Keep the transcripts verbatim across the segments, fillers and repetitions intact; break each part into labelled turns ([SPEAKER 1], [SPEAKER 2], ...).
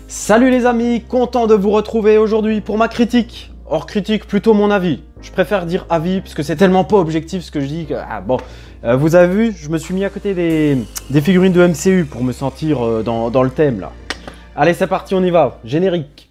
[SPEAKER 1] Salut les amis, content de vous retrouver aujourd'hui pour ma critique. Hors critique, plutôt mon avis. Je préfère dire avis parce que c'est tellement pas objectif ce que je dis que... Ah, bon, euh, vous avez vu, je me suis mis à côté des, des figurines de M C U pour me sentir euh, dans, dans le thème là. Allez, c'est parti, on y va. Générique.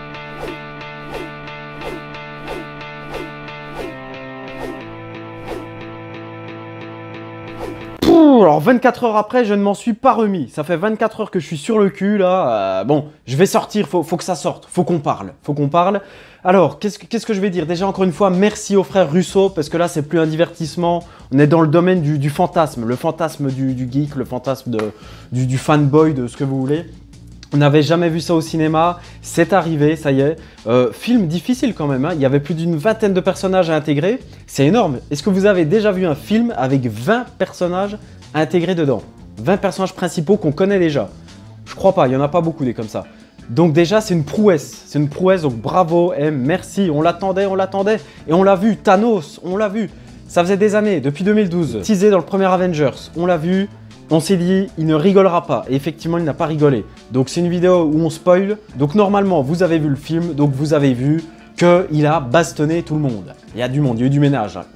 [SPEAKER 1] Alors vingt-quatre heures après, je ne m'en suis pas remis. Ça fait vingt-quatre heures que je suis sur le cul là. Euh, bon, je vais sortir, faut, faut que ça sorte, faut qu'on parle, faut qu'on parle. Alors, qu'est-ce que, qu'est-ce que je vais dire? Déjà, encore une fois, merci aux frères Russo, parce que là, c'est plus un divertissement. On est dans le domaine du, du fantasme, le fantasme du, du geek, le fantasme de, du, du fanboy, de ce que vous voulez. On n'avait jamais vu ça au cinéma, c'est arrivé, ça y est. Euh, film difficile quand même, hein. Il y avait plus d'une vingtaine de personnages à intégrer, c'est énorme. Est-ce que vous avez déjà vu un film avec vingt personnages intégrés dedans? vingt personnages principaux qu'on connaît déjà? Je crois pas, il n'y en a pas beaucoup des comme ça. Donc déjà, c'est une prouesse, c'est une prouesse, donc bravo, M, merci, on l'attendait, on l'attendait, et on l'a vu, Thanos, on l'a vu. Ça faisait des années, depuis deux mille douze, teasé dans le premier Avengers, on l'a vu. On s'est dit, il ne rigolera pas. Et effectivement, il n'a pas rigolé. Donc, c'est une vidéo où on spoil. Donc, normalement, vous avez vu le film. Donc, vous avez vu qu'il a bastonné tout le monde. Il y a du monde, il y a eu du ménage. Hein.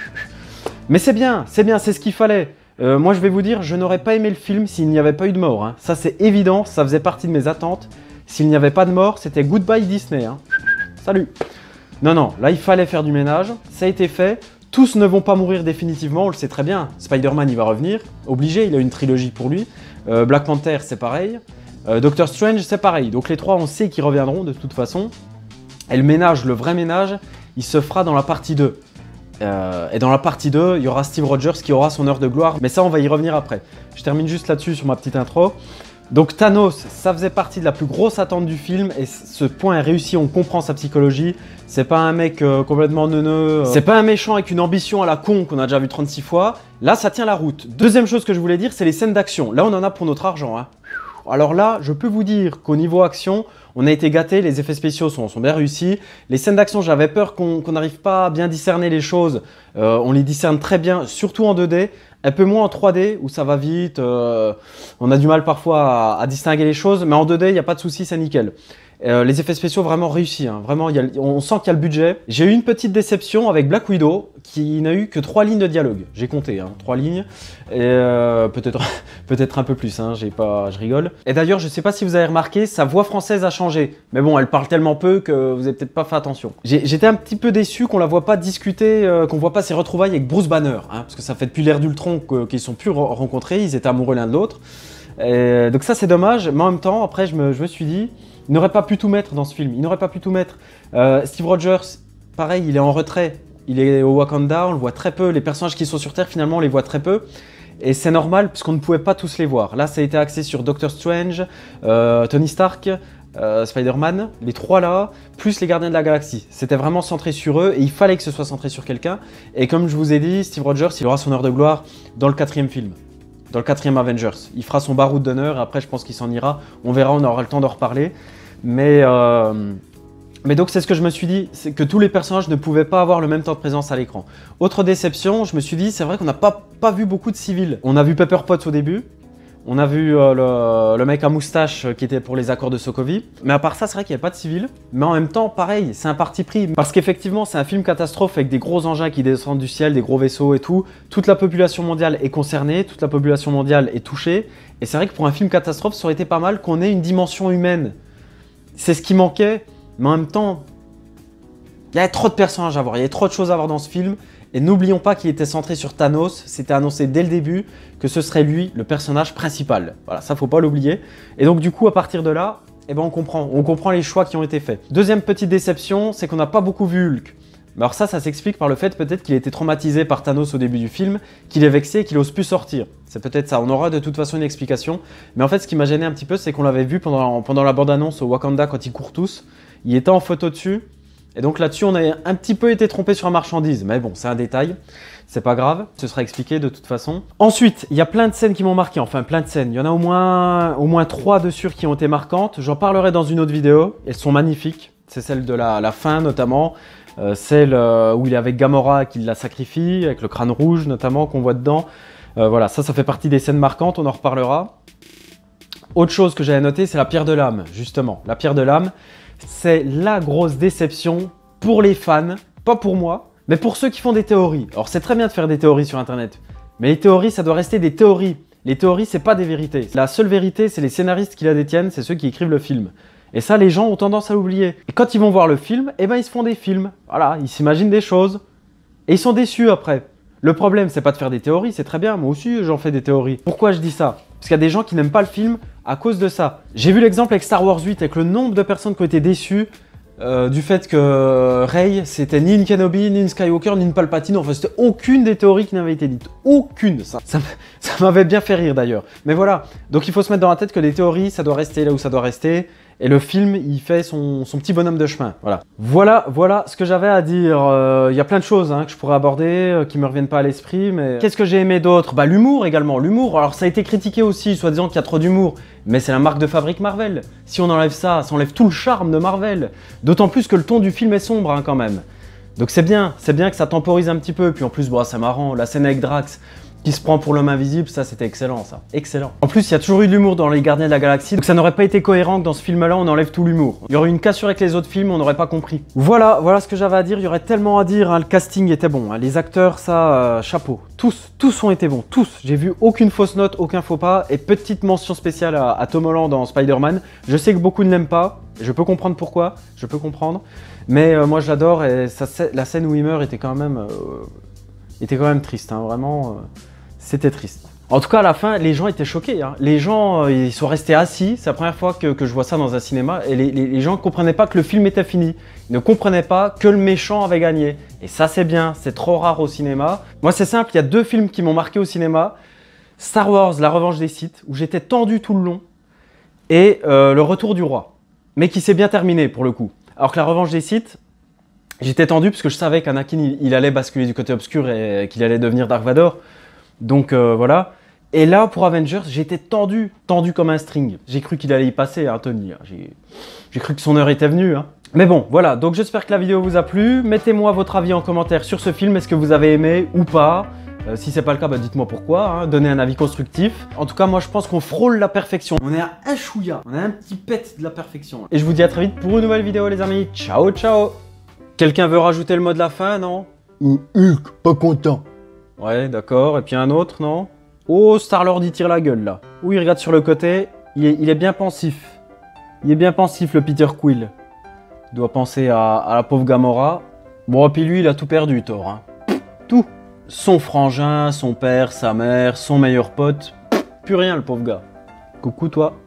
[SPEAKER 1] Mais c'est bien, c'est bien, c'est ce qu'il fallait. Euh, moi, je vais vous dire, je n'aurais pas aimé le film s'il n'y avait pas eu de mort. Hein. Ça, c'est évident. Ça faisait partie de mes attentes. S'il n'y avait pas de mort, c'était goodbye Disney. Hein. Salut. Non, non, là, il fallait faire du ménage. Ça a été fait. Tous ne vont pas mourir définitivement, on le sait très bien. Spider-Man, il va revenir, obligé, il a une trilogie pour lui. Euh, Black Panther, c'est pareil. Euh, Doctor Strange, c'est pareil. Donc les trois, on sait qu'ils reviendront de toute façon. Et le ménage, le vrai ménage, il se fera dans la partie deux. Euh, et dans la partie deux, il y aura Steve Rogers qui aura son heure de gloire. Mais ça, on va y revenir après. Je termine juste là-dessus sur ma petite intro. Donc Thanos, ça faisait partie de la plus grosse attente du film et ce point est réussi, on comprend sa psychologie. C'est pas un mec euh, complètement neuneux, euh, c'est pas un méchant avec une ambition à la con qu'on a déjà vu trente-six fois. Là, ça tient la route. Deuxième chose que je voulais dire, c'est les scènes d'action. Là, on en a pour notre argent. Hein. Alors là, je peux vous dire qu'au niveau action, on a été gâtés, les effets spéciaux sont, sont bien réussis. Les scènes d'action, j'avais peur qu'on qu'on n'arrive pas à bien discerner les choses. Euh, on les discerne très bien, surtout en deux D. Un peu moins en trois D, où ça va vite, euh, on a du mal parfois à, à distinguer les choses, mais en deux D, il n'y a pas de souci, c'est nickel. Euh, les effets spéciaux vraiment réussis, hein. Vraiment, y a, on sent qu'il y a le budget. J'ai eu une petite déception avec Black Widow, qui n'a eu que trois lignes de dialogue. J'ai compté, hein, trois lignes, et euh, peut-être peut-être un peu plus, hein, j'ai pas, je rigole. Et d'ailleurs, je sais pas si vous avez remarqué, sa voix française a changé. Mais bon, elle parle tellement peu que vous avez peut-être pas fait attention. J'étais un petit peu déçu qu'on la voit pas discuter, euh, qu'on voit pas ses retrouvailles avec Bruce Banner, hein, parce que ça fait depuis l'ère d'Ultron qu'ils sont plus rencontrés, ils étaient amoureux l'un de l'autre. Donc ça, c'est dommage, mais en même temps, après, je me, je me suis dit, il n'aurait pas pu tout mettre dans ce film, il n'aurait pas pu tout mettre. Euh, Steve Rogers, pareil, il est en retrait, il est au Wakanda, on le voit très peu, les personnages qui sont sur Terre, finalement, on les voit très peu. Et c'est normal, puisqu'on ne pouvait pas tous les voir. Là, ça a été axé sur Doctor Strange, euh, Tony Stark, euh, Spider-Man, les trois là, plus les Gardiens de la Galaxie. C'était vraiment centré sur eux, et il fallait que ce soit centré sur quelqu'un. Et comme je vous ai dit, Steve Rogers, il aura son heure de gloire dans le quatrième film. Dans le quatrième Avengers. Il fera son baroud d'honneur et après je pense qu'il s'en ira. On verra, on aura le temps d'en reparler. Mais, euh... Mais donc c'est ce que je me suis dit, c'est que tous les personnages ne pouvaient pas avoir le même temps de présence à l'écran. Autre déception, je me suis dit, c'est vrai qu'on n'a pas, pas vu beaucoup de civils. On a vu Pepper Potts au début. On a vu euh, le, le mec à moustache qui était pour les accords de Sokovie. Mais à part ça, c'est vrai qu'il n'y a pas de civils. Mais en même temps, pareil, c'est un parti pris. Parce qu'effectivement, c'est un film catastrophe avec des gros engins qui descendent du ciel, des gros vaisseaux et tout. Toute la population mondiale est concernée, toute la population mondiale est touchée. Et c'est vrai que pour un film catastrophe, ça aurait été pas mal qu'on ait une dimension humaine. C'est ce qui manquait. Mais en même temps, il y avait trop de personnages à voir, il y avait trop de choses à voir dans ce film. Et n'oublions pas qu'il était centré sur Thanos, c'était annoncé dès le début que ce serait lui le personnage principal. Voilà, ça faut pas l'oublier. Et donc du coup, à partir de là, eh ben, on comprend, on comprend les choix qui ont été faits. Deuxième petite déception, c'est qu'on n'a pas beaucoup vu Hulk. Mais alors ça, ça s'explique par le fait peut-être qu'il a été traumatisé par Thanos au début du film, qu'il est vexé et qu'il n'ose plus sortir. C'est peut-être ça, on aura de toute façon une explication. Mais en fait, ce qui m'a gêné un petit peu, c'est qu'on l'avait vu pendant, pendant la bande-annonce au Wakanda quand ils courent tous. Il était en photo dessus. Et donc là-dessus, on a un petit peu été trompé sur la marchandise. Mais bon, c'est un détail, c'est pas grave, ce sera expliqué de toute façon. Ensuite, il y a plein de scènes qui m'ont marqué, enfin plein de scènes. Il y en a au moins, au moins trois dessus qui ont été marquantes. J'en parlerai dans une autre vidéo, elles sont magnifiques. C'est celle de la, la fin notamment, euh, celle euh, où il est avec Gamora et qu'il la sacrifie, avec le crâne rouge notamment qu'on voit dedans. Euh, voilà, ça, ça fait partie des scènes marquantes, on en reparlera. Autre chose que j'avais noté, c'est la pierre de l'âme, justement. La pierre de l'âme, c'est la grosse déception pour les fans, pas pour moi, mais pour ceux qui font des théories. Alors c'est très bien de faire des théories sur internet, mais les théories, ça doit rester des théories. Les théories, c'est pas des vérités. La seule vérité, c'est les scénaristes qui la détiennent, c'est ceux qui écrivent le film. Et ça, les gens ont tendance à l'oublier. Et quand ils vont voir le film, eh ben ils se font des films. Voilà, ils s'imaginent des choses. Et ils sont déçus après. Le problème, c'est pas de faire des théories, c'est très bien. Moi aussi, j'en fais des théories. Pourquoi je dis ça? Parce qu'il y a des gens qui n'aiment pas le film à cause de ça. J'ai vu l'exemple avec Star Wars huit, avec le nombre de personnes qui ont été déçues euh, du fait que Rey, c'était ni une Kenobi, ni une Skywalker, ni une Palpatine. Enfin, c'était aucune des théories qui n'avait été dites. Aucune. Ça, ça, ça m'avait bien fait rire d'ailleurs. Mais voilà. Donc il faut se mettre dans la tête que les théories, ça doit rester là où ça doit rester. Et le film, il fait son, son petit bonhomme de chemin. Voilà, voilà, voilà ce que j'avais à dire. Il euh, y a plein de choses hein, que je pourrais aborder, euh, qui me reviennent pas à l'esprit. Mais qu'est-ce que j'ai aimé d'autre? Bah l'humour également. L'humour, alors ça a été critiqué aussi, soi-disant qu'il y a trop d'humour. Mais c'est la marque de fabrique Marvel. Si on enlève ça, ça enlève tout le charme de Marvel. D'autant plus que le ton du film est sombre hein, quand même. Donc c'est bien, c'est bien que ça temporise un petit peu. Puis en plus, bah, c'est marrant, la scène avec Drax qui se prend pour l'homme invisible, ça c'était excellent ça, excellent. En plus il y a toujours eu de l'humour dans les Gardiens de la Galaxie, donc ça n'aurait pas été cohérent que dans ce film-là on enlève tout l'humour. Il y aurait eu une cassure avec les autres films, on n'aurait pas compris. Voilà, voilà ce que j'avais à dire, il y aurait tellement à dire, hein. Le casting était bon, hein. Les acteurs ça, euh, chapeau, tous, tous ont été bons, tous. J'ai vu aucune fausse note, aucun faux pas, et petite mention spéciale à, à Tom Holland dans Spider-Man. Je sais que beaucoup ne l'aiment pas, je peux comprendre pourquoi, je peux comprendre, mais euh, moi je l'adore et ça, la scène où il meurt était quand même, euh, était quand même triste, hein, vraiment. Euh, C'était triste. En tout cas, à la fin, les gens étaient choqués. Hein. Les gens, euh, ils sont restés assis. C'est la première fois que, que je vois ça dans un cinéma. Et les, les, les gens ne comprenaient pas que le film était fini. Ils ne comprenaient pas que le méchant avait gagné. Et ça, c'est bien. C'est trop rare au cinéma. Moi, c'est simple. Il y a deux films qui m'ont marqué au cinéma. Star Wars, La Revanche des Sith, où j'étais tendu tout le long. Et euh, Le Retour du Roi. Mais qui s'est bien terminé, pour le coup. Alors que La Revanche des Sith, j'étais tendu parce que je savais qu'Anakin, il, il allait basculer du côté obscur et qu'il allait devenir Dark Vador. Donc euh, voilà. Et là, pour Avengers, j'étais tendu, tendu comme un string. J'ai cru qu'il allait y passer, hein, Tony. J'ai cru que son heure était venue. Hein. Mais bon, voilà. Donc j'espère que la vidéo vous a plu. Mettez-moi votre avis en commentaire sur ce film. Est-ce que vous avez aimé ou pas? euh, Si c'est pas le cas, bah, dites-moi pourquoi. Hein. Donnez un avis constructif. En tout cas, moi, je pense qu'on frôle la perfection. On est à un chouïa. On a un petit pet de la perfection. Et je vous dis à très vite pour une nouvelle vidéo, les amis. Ciao, ciao. Quelqu'un veut rajouter le mot de la fin, non?
[SPEAKER 2] Ou Hulk, pas content.
[SPEAKER 1] Ouais, d'accord. Et puis un autre, non? Oh, Star-Lord, il tire la gueule, là. Oui, il regarde sur le côté. Il est, il est bien pensif. Il est bien pensif, le Peter Quill. Il doit penser à, à la pauvre Gamora. Bon, et puis lui, il a tout perdu, Thor. Hein. Tout. Son frangin, son père, sa mère, son meilleur pote. Plus rien, le pauvre gars. Coucou, toi.